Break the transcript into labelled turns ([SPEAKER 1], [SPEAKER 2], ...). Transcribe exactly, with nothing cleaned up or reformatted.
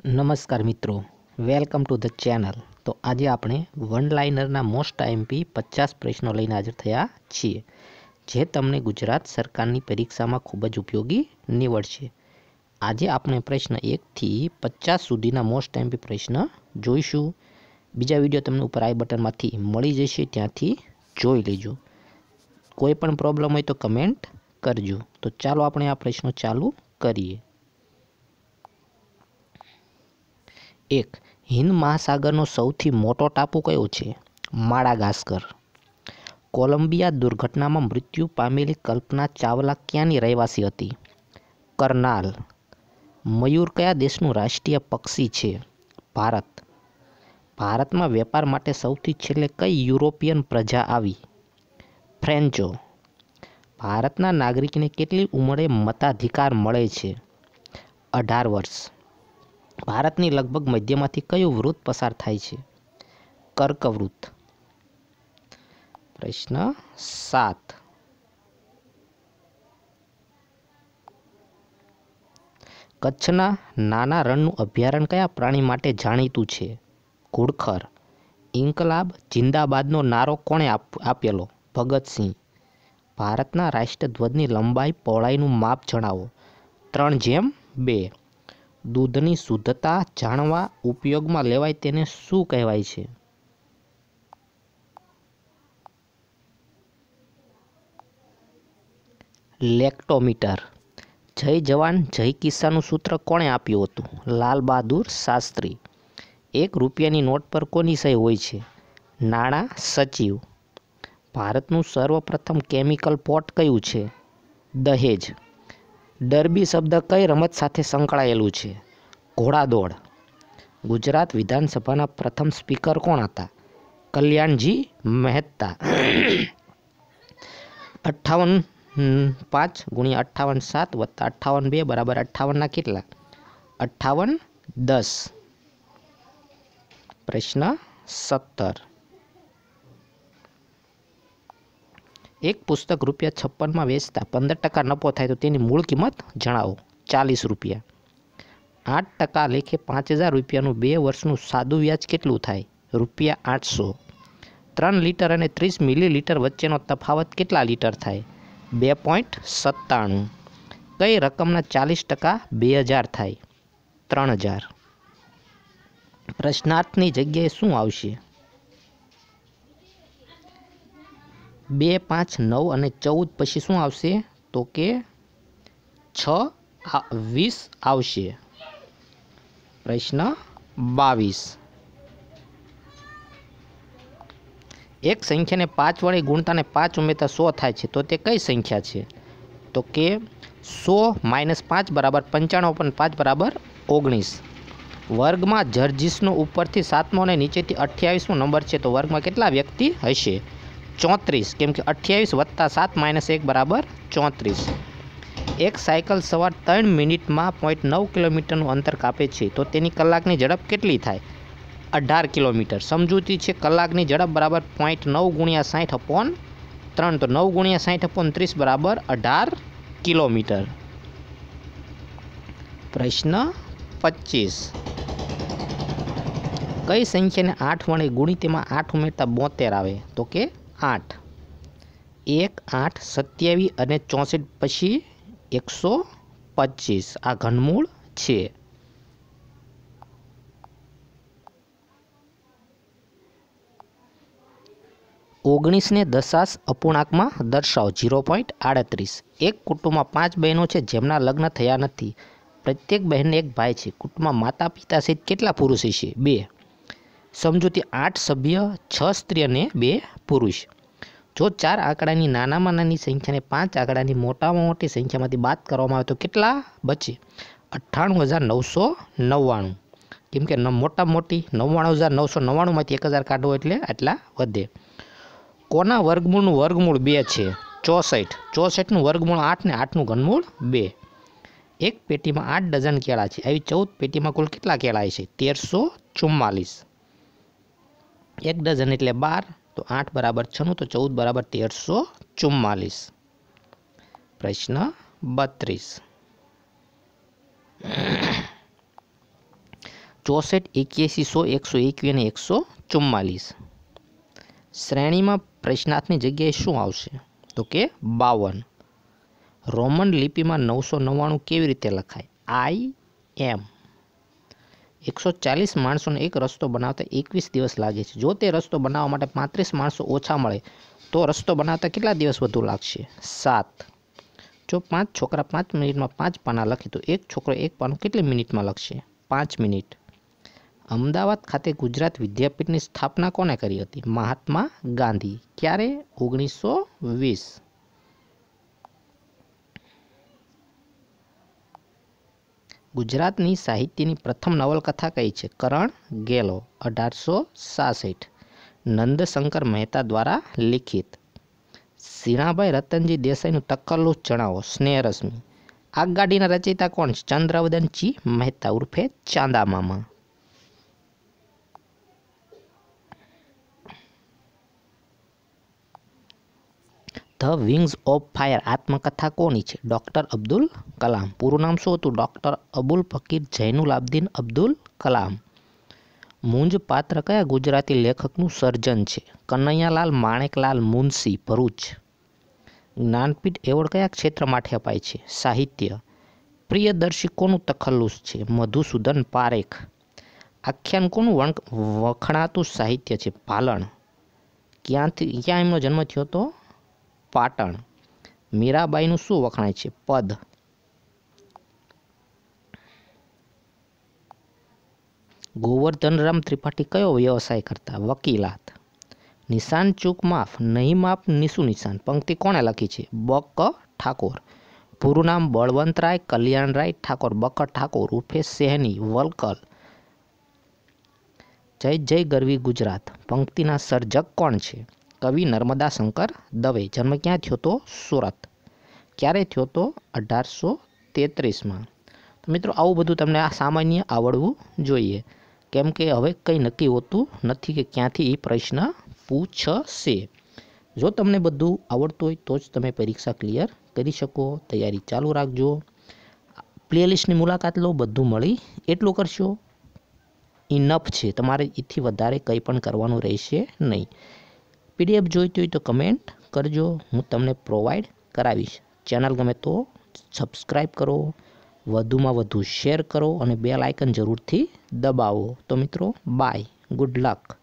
[SPEAKER 1] नमस्कार मित्रों, welcome to ध चेनल। तो आज आपणे वन लाइनरना मोस्ट आईएमपी पचास प्रश्नों लईने हाजर थया छीए, जे तमने गुजरात सरकारनी परीक्षामां खूब ज उपयोगी निवडशे। आज आपणे प्रश्न एक थी पचास सुधीना मोस्ट आईएमपी प्रश्न जोईशुं। बीजा विडियो तमने उपर आई बटनमांथी मळी जशे, त्यांथी जोई लेजो। कोई पण प्रॉब्लम होय तो कमेंट करजो। तो चालो आपणे आ प्रश्नो चालू करीए। एक, हिंद महासागरनो सौथी मोटो टापू कयो छे? माडागास्कर। कोलंबिया दुर्घटनामां मृत्यु पामेली कल्पना चावला क्यांनी रहेवासी हती? करनाल। मयूर कया देशनुं राष्ट्रीय पक्षी छे? भारत। भारतमां वेपार माटे सौथी छेल्ले कई यूरोपियन प्रजा आवी? फ्रेंचो। भारतना नागरिकने केटली उंमरे मताधिकार मळे छे? अठार वर्ष। भारतनी लगभग मध्यमांथी कयो वृत्त पसार थाय छे? कर्कवृत्त। प्रश्न सात, कच्छना नाना रણનું અભયારણ્ય કયા પ્રાણી માટે જાણીતું છે? ઘુડખર। ઇન્કલાબ જિંદાબાદનો નારો કોણે આપેલો? ભગતસિંહ। ભારતના રાષ્ટ્રધ્વજની લંબાઈ પહોળાઈનું માપ જણાવો? ત્રણ જેમ બે। દૂધની શુદ્ધતા જાણવા ઉપયોગમાં લેવાય તેને શું કહેવાય છે? લેક્ટોમીટર। જય જવાન જય કિસાનનું સૂત્ર કોણે આપ્યું હતું? લાલ બહાદુર શાસ્ત્રી। એક રૂપિયાની નોટ પર કોની સહી હોય છે? નાણાં સચિવ। ભારતનું સર્વપ્રથમ કેમિકલ પોર્ટ કયું છે? દહેજ। ડર્બી શબ્દ કઈ રમત સાથે સંકળાયેલું છે? ઘોડાદોડ। ગુજરાત વિધાનસભાના પ્રથમ સ્પીકર કોણ હતા? કલ્યાણજી મહેતા। અઠ્ઠાવન પાંચ ગુણ્યા અઠ્ઠાવન સાત વત્તા અઠ્ઠાવન બે બરાબર અઠ્ઠાવનના કેટલા? અઠ્ઠાવન દસ। પ્રશ્ન સત્તર, એક પુસ્તક રૂપિયા છપ્પનમાં વેચતા પંદર ટકા નફો થાય તો તેની મૂળ કિંમત જણાવો? ચાલીસ રૂપિયા। આઠ ટકા લેખે પાંચ હજાર રૂપિયાનું બે વર્ષનું સાદું વ્યાજ કેટલું થાય? રૂપિયા આઠસો। ત્રણ લીટર અને ત્રીસ મિલીલીટર વચ્ચેનો તફાવત કેટલા લીટર થાય? બે પોઈન્ટ સત્તાણું। કઈ રકમના ચાલીસ ટકા બે હજાર થાય? ત્રણ હજાર। પ્રશ્નાર્થની જગ્યાએ શું આવશે? બે પાંચ નવ અને ચૌદ પછી શું આવશે? તો કે છ વીસ આવશે। પ્રશ્ન બાવીસ, એક સંખ્યાને પાંચ વડે ગુણતા ને પાંચ ઉમેરતા સો થાય છે તો તે કઈ સંખ્યા છે? તો કે સો માઇનસ પાંચ બરાબર પંચાણું પણ પાંચ બરાબર ઓગણીસ। વર્ગમાં જર્જીસનો ઉપરથી સાતમો અને નીચેથી અઠ્યાવીસમો નંબર છે તો વર્ગમાં કેટલા વ્યક્તિ હશે? ચોત્રીસ, કેમ કે અઠ્યાવીસ વત્તા સાત માઇનસ એક બરાબર ચોત્રીસ। એક સાયકલ સવાર ત્રણ મિનિટમાં પોઈન્ટ નવ કિલોમીટરનું અંતર કાપે છે તો તેની કલાકની ઝડપ કેટલી થાય? અઢાર કિલોમીટર। સમજૂતી છે કલાકની ઝડપ બરાબર પોઈન્ટ નવ ગુણ્યા સાઠ અપોન ત્રણ, તો નવ ગુણ્યા સાઠ અપોન ત્રીસ બરાબર અઢાર કિલોમીટર। પ્રશ્ન પચીસ, કઈ સંખ્યાને આઠ વડે ગુણી તેમાં આઠ ઉમેરતા બોતેર આવે? તો કે આઠ। એક આઠ સત્યાવીસ અને ચોસઠ પછી એકસો પચીસ આ ઘનમૂળ છે। ઓગણીસ ને દશાંશ અપૂર્ણાંકમાં દર્શાવો? ઝીરો પોઈન્ટ આડત્રીસ। એક કુટુંબમાં પાંચ બહેનો છે જેમના લગ્ન થયા નથી। પ્રત્યેક બહેનને એક ભાઈ છે। કુટુંબમાં માતા પિતા સહિત કેટલા પુરુષ છે? બે। સમજૂતી આઠ સભ્ય, છ સ્ત્રી અને બે પુરુષ। જો ચાર આંકડાની નાનામાં નાની સંખ્યાને પાંચ આંકડાની મોટામાં મોટી સંખ્યામાંથી બાદ કરવામાં આવે તો કેટલા બચે? અઠ્ઠાણું હજાર નવસો નવ્વાણું। કેમ કે મોટામાં મોટી નવ્વાણું હજાર નવસો નવ્વાણુંમાંથી એક હજાર કાઢવો એટલે આટલા વધે। કોના વર્ગમૂળનું વર્ગમૂળ બે છે? ચોસઠ। ચોસઠનું વર્ગમૂળ આઠ ને આઠનું ઘનમૂળ બે। એક પેટીમાં આઠ ડઝન કેળા છે, આવી ચૌદ પેટીમાં કુલ કેટલા કેળા છે? તેરસો ચુમ્માલીસ। એક ડઝન એટલે બાર, તો આઠ બરાબર છનું, તો ચૌદ બરાબર તેરસો ચુમ્માલીસ। પ્રશ્ન બત્રીસ, ચોસઠ, એક્યાસી, સો, એકસો એકવીસ અને એકસો ચુમ્માલીસ. શ્રેણીમાં પ્રશ્નાર્થની જગ્યાએ શું આવશે? તો કે બાવન. રોમન લિપિમાં નવસો નવ્વાણું કેવી રીતે લખાય? આઈ એમ. એકસો ચાલીસ માણસોને એક રસ્તો બનાવતા એકવીસ દિવસ લાગે છે. જો તે રસ્તો બનાવવા માટે પાંત્રીસ માણસો ઓછા મળે તો રસ્તો બનાવતા કેટલા દિવસ વધુ લાગશે? સાત. જો પાંચ છોકરા પાંચ મિનિટમાં પાંચ પાના લખે તો એક છોકરો એક પાનું કેટલી મિનિટમાં લખશે? પાંચ મિનિટ. અમદાવાદ ખાતે ગુજરાત વિદ્યાપીઠની સ્થાપના કોને કરી હતી? મહાત્મા ગાંધી. ક્યારે? ઓગણીસો વીસ. ગુજરાતની સાહિત્યની પ્રથમ નવલકથા કઈ છે? કરણ ગેલો, અઢારસો સાસઠ. નંદશંકર મહેતા દ્વારા લિખિત. ઝીણાભાઈ રતનજી દેસાઈનું તખલ્લુસ જણાવો. સ્નેહરશ્મિ. આગગાડીના રચયિતા કોણ છે? ચંદ્રવદનજી મહેતા ઉર્ફે ચાંદા મામા. ધ વિંગ્સ ઓફ ફાયર આત્મકથા કોની છે? ડૉક્ટર અબ્દુલ કલામ. પૂરું નામ શું હતું? ડૉક્ટર અબુલ ફકીર જૈનુલ આબદીન અબ્દુલ કલામ. મૂંજ પાત્ર કયા ગુજરાતી લેખકનું સર્જન છે? કનૈયાલાલ માણેકલાલ મુનશી, ભરૂચ. જ્ઞાનપીઠ એવોર્ડ કયા ક્ષેત્ર માટે અપાય છે? સાહિત્ય. પ્રિયદર્શી કોનું તખલ્લુસ છે? મધુસૂદન પારેખ. આખ્યાન કોનું વખણાતું સાહિત્ય છે? ભાલણ. ક્યાંથી ક્યાં એમનો જન્મ થયો હતો? પાટણ. મીરાબાઈનું શું વખણાય છે? પદ. ગોવર્ધનરામ ત્રિપાઠી કયો વ્યવસાય કરતા? વકીલાત. નિશાન ચૂક માફ, નહીં માફ નીસું નિશાન પંક્તિ કોણે લખી છે? બક ઠાકોર. પૂરું નામ બળવંતરાય કલ્યાણરાય ઠાકોર. બક ઠાકોર ઉર્ફે સેહની, વલકલ. જય જય ગરવી ગુજરાત પંક્તિના સર્જક કોણ છે? કવિ નર્મદા શંકર દવે. જન્મ ક્યાં થયો તો? સુરત. ક્યારે થયો તો? અઢારસો તેત્રીસમાં. તો મિત્રો આવું બધું તમને આ સામાન્ય આવડવું જોઈએ, કેમ કે હવે કંઈ નક્કી હોતું નથી કે ક્યાંથી એ પ્રશ્ન પૂછશે. જો તમને બધું આવડતું હોય તો જ તમે પરીક્ષા ક્લિયર કરી શકો. તૈયારી ચાલુ રાખજો. પ્લેલિસ્ટની મુલાકાત લો, બધું મળી એટલું કરશો ઇનફ છે. તમારે એથી વધારે કંઈ પણ કરવાનું રહેશે નહીં. પીડીએફ જોઈતી હોય તો કમેન્ટ કરજો, હું તમને પ્રોવાઈડ કરાવીશ. ચેનલ ગમે તો સબસ્ક્રાઈબ કરો, વધુમાં વધુ શેર કરો અને બેલ આઇકન જરૂરથી દબાવો. તો મિત્રો બાય, ગુડ લક.